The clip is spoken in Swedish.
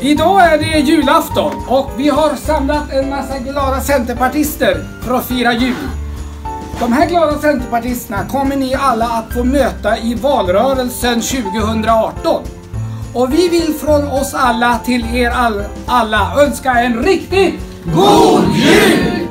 Idag är det julafton och vi har samlat en massa glada centerpartister för att fira jul. De här glada centerpartisterna kommer ni alla att få möta i valrörelsen 2018. Och vi vill från oss alla till er alla önska en riktigt god jul!